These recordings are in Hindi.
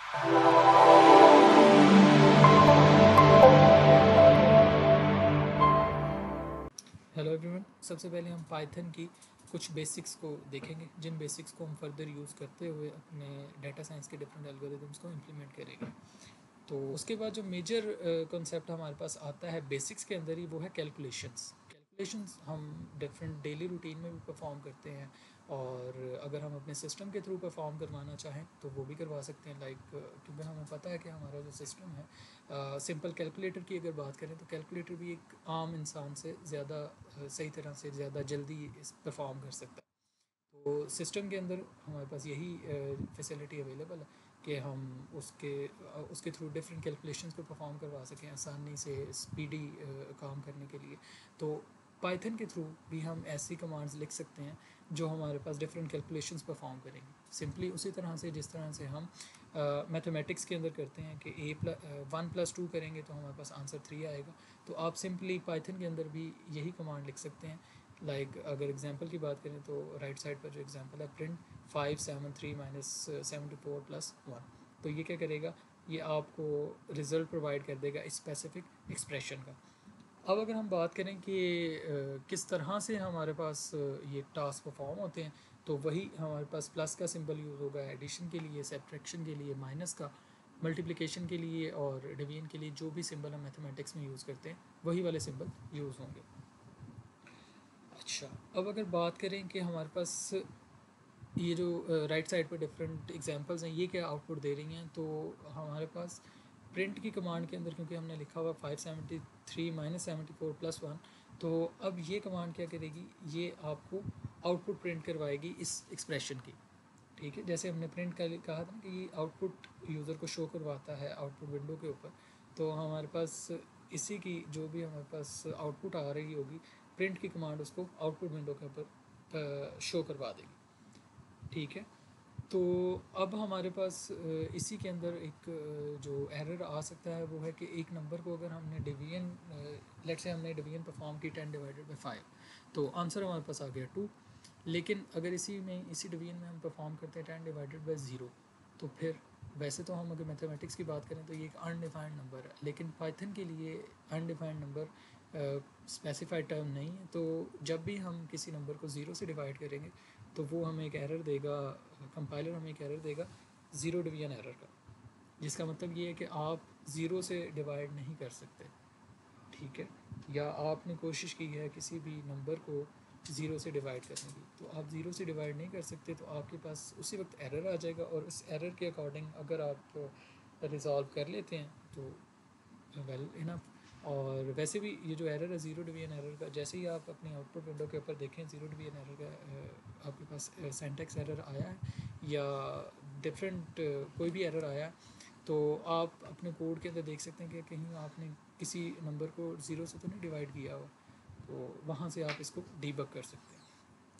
हेलो एवरीवन, सबसे पहले हम पाइथन की कुछ बेसिक्स को देखेंगे, जिन बेसिक्स को हम फर्दर यूज़ करते हुए अपने डाटा साइंस के डिफरेंट एल्गोरिदम्स को इम्प्लीमेंट करेंगे। तो उसके बाद जो मेजर कॉन्सेप्ट हमारे पास आता है बेसिक्स के अंदर ही, वो है कैलकुलेशंस। कैलकुलेशंस हम डिफरेंट डेली रूटीन में भी परफॉर्म करते हैं, और अगर हम अपने सिस्टम के थ्रू परफॉर्म करवाना चाहें तो वो भी करवा सकते हैं। क्योंकि हमें पता है कि हमारा जो सिस्टम है, सिंपल कैलकुलेटर की अगर बात करें तो कैलकुलेटर भी एक आम इंसान से ज़्यादा सही तरह से ज़्यादा जल्दी इस परफॉर्म कर सकता है। तो सिस्टम के अंदर हमारे पास यही फैसिलिटी अवेलेबल है कि हम उसके थ्रू डिफरेंट कैलकुलेशंस को परफॉर्म करवा सकें आसानी से, स्पीडी काम करने के लिए। तो पाइथन के थ्रू भी हम ऐसी कमांड्स लिख सकते हैं जो हमारे पास डिफरेंट कैलकुलेशंस परफॉर्म करेंगे, सिंपली उसी तरह से जिस तरह से हम मैथमेटिक्स के अंदर करते हैं कि 1+2 करेंगे तो हमारे पास आंसर 3 आएगा। तो आप सिंपली पाइथन के अंदर भी यही कमांड लिख सकते हैं। अगर एग्जांपल की बात करें तो राइट साइड पर जो एग्जांपल है, प्रिंट 573 माइनस 74 प्लस 1, तो ये क्या करेगा, ये आपको रिज़ल्ट प्रोवाइड कर देगा स्पेसिफिक एक्सप्रेशन का। अब अगर हम बात करें कि किस तरह से हमारे पास ये टास्क परफॉर्म होते हैं, तो वही हमारे पास प्लस का सिंबल यूज़ होगा एडिशन के लिए, सब्ट्रैक्शन के लिए माइनस का, मल्टीप्लिकेशन के लिए और डिवीजन के लिए जो भी सिंबल हम मैथमेटिक्स में यूज़ करते हैं वही वाले सिंबल यूज़ होंगे। अच्छा, अब अगर बात करें कि हमारे पास ये जो राइट साइड पर डिफरेंट एग्जांपल्स हैं, ये क्या आउटपुट दे रही हैं, तो हमारे पास प्रिंट की कमांड के अंदर, क्योंकि हमने लिखा हुआ 573 माइनस 74 प्लस 1, तो अब ये कमांड क्या करेगी, ये आपको आउटपुट प्रिंट करवाएगी इस एक्सप्रेशन की। ठीक है, जैसे हमने प्रिंट का कहा था कि ये आउटपुट यूज़र को शो करवाता है आउटपुट विंडो के ऊपर। तो हमारे पास इसी की जो भी हमारे पास आउटपुट आ रही होगी, प्रिंट की कमांड उसको आउटपुट विंडो के ऊपर शो करवा देगी। ठीक है, तो अब हमारे पास इसी के अंदर एक जो एरर आ सकता है वो है कि एक नंबर को अगर हमने डिवीजन, लेट्स से हमने डिवीजन परफॉर्म की 10 डिवाइडेड बाई 5, तो आंसर हमारे पास आ गया 2। लेकिन अगर इसी डिवीजन में हम परफॉर्म करते हैं 10 डिवाइडेड बाई 0, तो फिर वैसे तो हम अगर मैथमेटिक्स की बात करें तो ये एक अनडिफाइंड नंबर है, लेकिन पाइथन के लिए अनडिफाइंड नंबर स्पेसिफाइड टर्म नहीं है। तो जब भी हम किसी नंबर को 0 से डिवाइड करेंगे तो वो हमें एक एरर देगा, कंपाइलर हमें एक एरर देगा, ज़ीरो डिवीजन एरर का, जिसका मतलब ये है कि आप ज़ीरो से डिवाइड नहीं कर सकते। ठीक है, या आपने कोशिश की है किसी भी नंबर को ज़ीरो से डिवाइड करने की, तो आप ज़ीरो से डिवाइड नहीं कर सकते, तो आपके पास उसी वक्त एरर आ जाएगा, और उस एरर के अकॉर्डिंग अगर आप रिज़ॉल्व कर लेते हैं तो वेल इनफ। और वैसे भी ये जो एरर है ज़ीरो डिवीजन एरर का, जैसे ही आप अपनी आउटपुट विंडो के ऊपर देखें ज़ीरो डिवीजन एरर का आपके पास सिंटैक्स एरर आया है या डिफरेंट कोई भी एरर आया है, तो आप अपने कोड के अंदर देख सकते हैं कि कहीं आपने किसी नंबर को ज़ीरो से तो नहीं डिवाइड किया हुआ, तो वहाँ से आप इसको डीबग कर सकते हैं।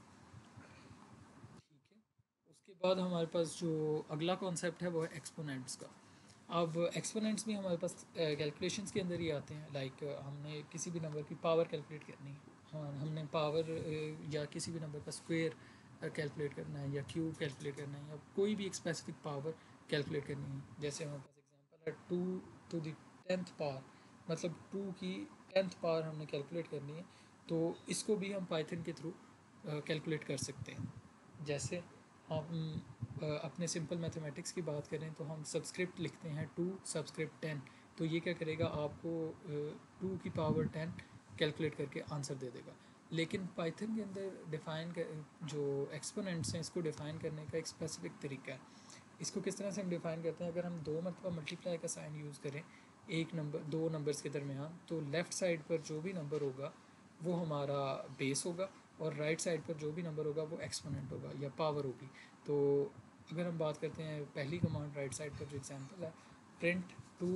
ठीक है, उसके बाद हमारे पास जो अगला कॉन्सेप्ट है वो है एक्सपोनेंट्स का। अब एक्सपोनेंट्स भी हमारे पास कैलकुलेशंस के अंदर ही आते हैं। हमने किसी भी नंबर की पावर कैलकुलेट करनी है, हाँ हमने पावर या किसी भी नंबर का स्क्वायर कैलकुलेट करना है, या क्यूब कैलकुलेट करना है, या कोई भी एक स्पेसिफिक पावर कैलकुलेट करनी है। जैसे हमारे पास एग्जांपल है 2 to the 10th पावर, मतलब 2 की 10th पावर हमने कैलकुलेट करनी है, तो इसको भी हम पाइथन के थ्रू कैलकुलेट कर सकते हैं। जैसे हम अपने सिंपल मैथमेटिक्स की बात करें तो हम सबस्क्रिप्ट लिखते हैं 2 सबस्क्रिप्ट 10, तो ये क्या करेगा, आपको 2 की पावर 10 कैलकुलेट करके आंसर दे देगा। लेकिन पाइथन के अंदर जो एक्सपोनेंट्स हैं, इसको डिफ़ाइन करने का एक स्पेसिफिक तरीका है। इसको किस तरह से हम डिफ़ाइन करते हैं, अगर हम 2 मरतबा मल्टीप्लाई का साइन यूज़ करें एक नंबर, दो नंबर्स के दरमियान, तो लेफ़्ट साइड पर जो भी नंबर होगा वो हमारा बेस होगा, और राइट साइड पर जो भी नंबर होगा वो एक्सपोनेंट होगा या पावर होगी। तो अगर हम बात करते हैं पहली कमांड राइट साइड पर जो एग्जांपल है, प्रिंट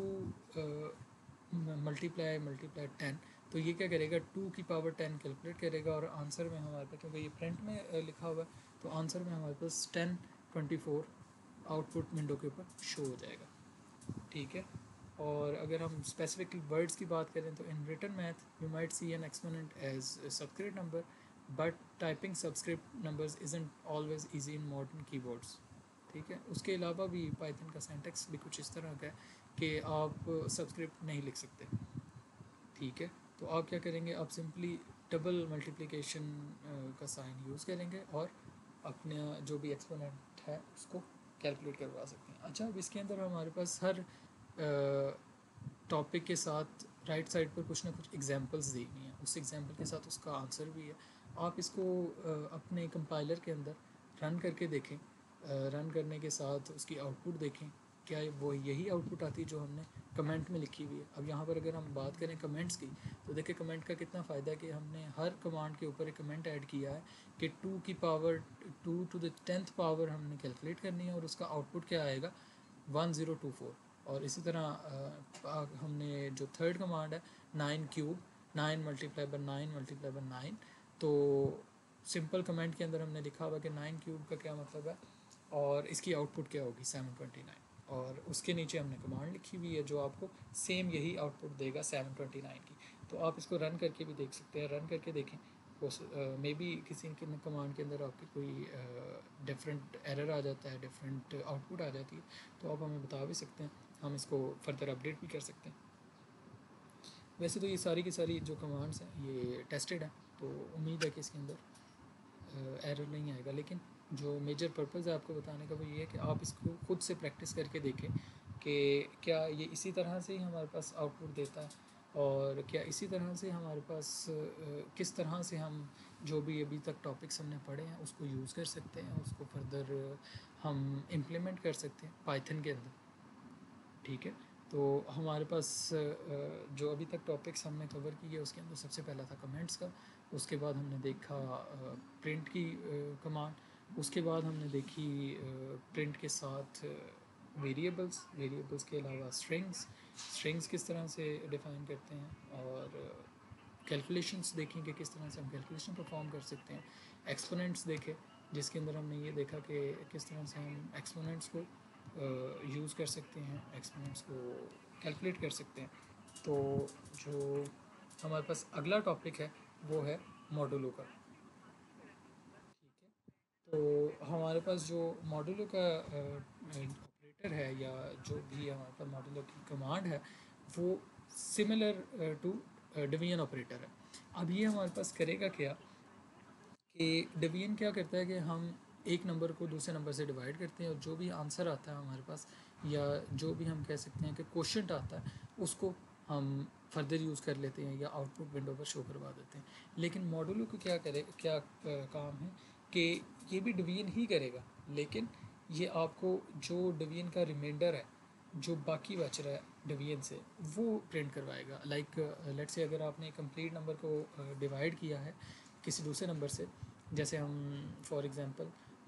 2 मल्टीप्लाई 10, तो ये क्या करेगा, 2 की पावर 10 कैलकुलेट करेगा, और आंसर में हमारे पास, क्योंकि ये प्रिंट में लिखा हुआ है, तो आंसर में हमारे पास 1024 आउटपुट विंडो के ऊपर शो हो जाएगा। ठीक है, और अगर हम स्पेसिफिक वर्ड्स की बात करें तो in written math you might see an exponent as subscript number, but typing subscript numbers isn't always easy in modern keyboards. ठीक है। उसके अलावा भी पाइथन का सिंटैक्स भी कुछ इस तरह का है कि आप सबस्क्रिप्ट नहीं लिख सकते, ठीक है। तो आप क्या करेंगे, आप सिंपली डबल मल्टीप्लिकेशन का साइन यूज़ करेंगे और अपना जो भी एक्सपोनेंट है उसको कैलकुलेट करवा सकते हैं। अच्छा, अब इसके अंदर हमारे पास हर टॉपिक के साथ राइट साइड पर कुछ ना कुछ एग्जांपल्स दी हुई हैं, उस एग्जांपल के साथ उसका आंसर भी है। आप इसको अपने कंपाइलर के अंदर रन करके देखें, रन करने के साथ उसकी आउटपुट देखें, क्या वो यही आउटपुट आती है जो हमने कमेंट में लिखी हुई है। अब यहाँ पर अगर हम बात करें कमेंट्स की, तो देखिए कमेंट का कितना फ़ायदा है कि हमने हर कमांड के ऊपर एक कमेंट ऐड किया है कि 2 की power 2 to the 10th power हमने कैलकुलेट करनी है और उसका आउटपुट क्या आएगा 1024। और इसी तरह हमने जो थर्ड कमांड है 9 cube 9 multiply by 9 multiply by 9, तो सिंपल कमेंट के अंदर हमने लिखा हुआ कि 9 क्यूब का क्या मतलब है और इसकी आउटपुट क्या होगी 729, और उसके नीचे हमने कमांड लिखी हुई है जो आपको सेम यही आउटपुट देगा 729 की। तो आप इसको रन करके भी देख सकते हैं, रन करके देखें, मे बी किसी कमांड के अंदर आपकी कोई डिफरेंट एरर आ जाता है, डिफरेंट आउटपुट आ जाती है, तो आप हमें बता भी सकते हैं, हम इसको फर्दर अपडेट भी कर सकते हैं। वैसे तो ये सारी की सारी जो कमांड्स हैं ये टेस्टेड हैं, तो उम्मीद है कि इसके अंदर एरर नहीं आएगा। लेकिन जो मेजर पर्पज़ है आपको बताने का वो ये है कि आप इसको खुद से प्रैक्टिस करके देखें कि क्या ये इसी तरह से ही हमारे पास आउटपुट देता है, और क्या इसी तरह से हमारे पास किस तरह से हम जो भी अभी तक टॉपिक्स हमने पढ़े हैं उसको यूज़ कर सकते हैं, उसको फर्दर हम इम्प्लीमेंट कर सकते हैं पाइथन के अंदर, ठीक है। तो हमारे पास जो अभी तक टॉपिक्स हमने कवर किए उसके अंदर सबसे पहला था कमेंट्स का, उसके बाद हमने देखा प्रिंट की कमांड, उसके बाद हमने देखी प्रिंट के साथ वेरिएबल्स, वेरिएबल्स के अलावा स्ट्रिंग्स, स्ट्रिंग्स किस तरह से डिफ़ाइन करते हैं, और कैलकुलेशंस देखें कि किस तरह से हम कैलकुलेशन परफॉर्म कर सकते हैं। एक्सपोनेंट्स देखे जिसके अंदर हमने ये देखा कि किस तरह से हम एक्सपोनेंट्स को यूज़ कर सकते हैं, एक्सपोनेंट्स को कैलकुलेट कर सकते हैं। तो जो हमारे पास अगला टॉपिक है वो है मॉडुलो का, ठीक है। तो हमारे पास जो मॉडुलो का ऑपरेटर है या जो भी हमारे पास मॉडुलो की कमांड है वो सिमिलर टू डिवीजन ऑपरेटर है। अब ये हमारे पास करेगा क्या कि डिवीजन क्या करता है कि हम एक नंबर को दूसरे नंबर से डिवाइड करते हैं और जो भी आंसर आता है हमारे पास, या जो भी हम कह सकते हैं कि क्वोशंट आता है, उसको हम फर्दर यूज़ कर लेते हैं या आउटपुट विंडो पर शो करवा देते हैं। लेकिन मॉडुलो को क्या काम है कि ये भी डिवीजन ही करेगा, लेकिन ये आपको जो डिवीजन का रिमाइंडर है जो बाकी बच रहा है डिवीजन से वो प्रिंट करवाएगा। लाइक लेट्स से अगर आपने कंप्लीट नंबर को डिवाइड किया है किसी दूसरे नंबर से, जैसे हम फॉर एग्ज़ाम्पल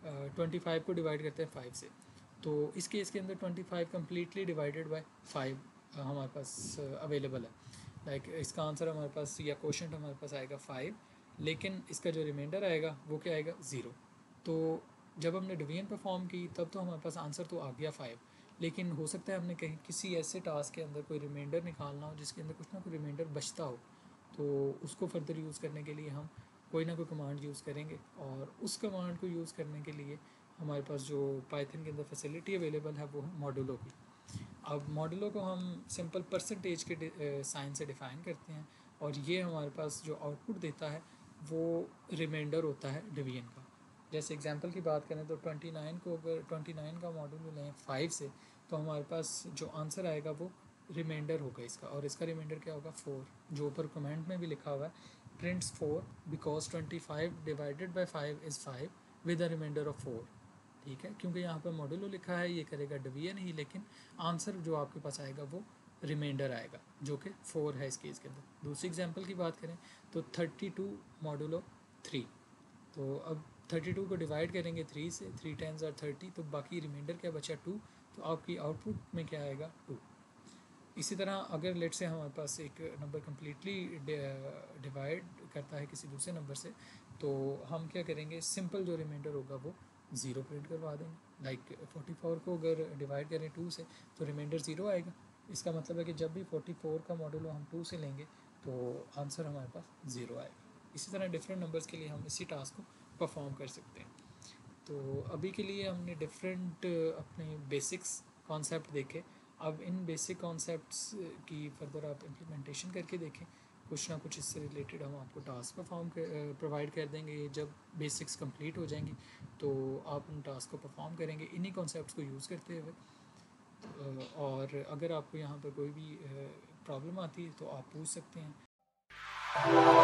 25 को डिवाइड करते हैं 5 से, तो इस केस के अंदर 25 कम्प्लीटली डिवाइडेड बाय 5 हमारे पास अवेलेबल है। लाइक इसका आंसर हमारे पास या क्वोशंट हमारे पास आएगा 5, लेकिन इसका जो रिमाइंडर आएगा वो क्या आएगा 0। तो जब हमने डिवीजन परफॉर्म की तब तो हमारे पास आंसर तो आ गया 5, लेकिन हो सकता है हमने कहीं किसी ऐसे टास्क के अंदर कोई रिमाइंडर निकालना हो जिसके अंदर कुछ ना कोई रिमाइंडर बचता हो, तो उसको फर्दर यूज़ करने के लिए हम कोई ना कोई कमांड यूज़ करेंगे, और उस कमांड को यूज़ करने के लिए हमारे पास जो पाइथन के अंदर फैसिलिटी अवेलेबल है वो है मॉडुलो की। अब मॉडुलो को हम सिंपल परसेंटेज के साइन से डिफ़ाइन करते हैं, और ये हमारे पास जो आउटपुट देता है वो रिमाइंडर होता है डिवीजन का। जैसे एग्जांपल की बात करें तो 29 को अगर 29 का मॉडुलो लें 5 से, तो हमारे पास जो आंसर आएगा वो रिमाइंडर होगा इसका, और इसका रिमाइंडर क्या होगा 4, जो ऊपर कमेंट में भी लिखा हुआ है prints 4 because 25 divided by 5 is 5 with a remainder of 4, ठीक है। क्योंकि यहाँ पर मॉडुलो लिखा है ये करेगा डिवीजन ही, लेकिन आंसर जो आपके पास आएगा वो रिमाइंडर आएगा जो कि 4 है इस केस के अंदर। दूसरी एग्जांपल की बात करें तो 32 मॉडुलो 3, तो अब 32 को डिवाइड करेंगे 3 से, 3 टेंस आर 30, तो बाकी रिमाइंडर क्या बचा 2, तो आपकी आउटपुट में क्या आएगा 2। इसी तरह अगर लेट से हमारे पास एक नंबर कम्प्लीटली डिवाइड करता है किसी दूसरे नंबर से, तो हम क्या करेंगे सिंपल जो रिमाइंडर होगा वो 0 प्रिंट करवा देंगे। लाइक 44 को अगर डिवाइड करें 2 से तो रिमाइंडर 0 आएगा। इसका मतलब है कि जब भी 44 का मॉडुलो हम 2 से लेंगे तो आंसर हमारे पास 0 आएगा। इसी तरह डिफरेंट नंबर्स के लिए हम इसी टास्क को परफॉर्म कर सकते हैं। तो अभी के लिए हमने डिफरेंट अपने बेसिक्स कॉन्सेप्ट देखे। अब इन बेसिक कॉन्सेप्ट्स की फर्दर आप इम्प्लीमेंटेशन करके देखें, कुछ ना कुछ इससे रिलेटेड हम आपको टास्क प्रोवाइड कर देंगे। जब बेसिक्स कंप्लीट हो जाएंगी तो आप उन टास्क को परफॉर्म करेंगे इन्हीं कॉन्सेप्ट्स को यूज़ करते हुए। और अगर आपको यहाँ पर कोई भी प्रॉब्लम आती है तो आप पूछ सकते हैं।